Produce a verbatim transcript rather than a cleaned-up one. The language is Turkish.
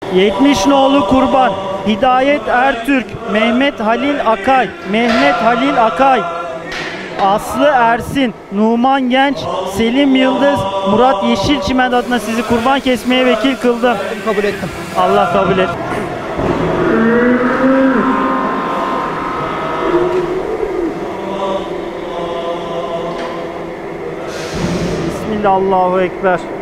yetmiş nolu kurban. Hidayet Ertürk, Mehmet Halil Akay, Mehmet Halil Akay, Aslı Ersin, Numan Genç, Selim Yıldız, Murat Yeşilçimen adına sizi kurban kesmeye vekil kıldım. Kabul ettim. Allah kabul et. Bismillah, Allahu Ekber.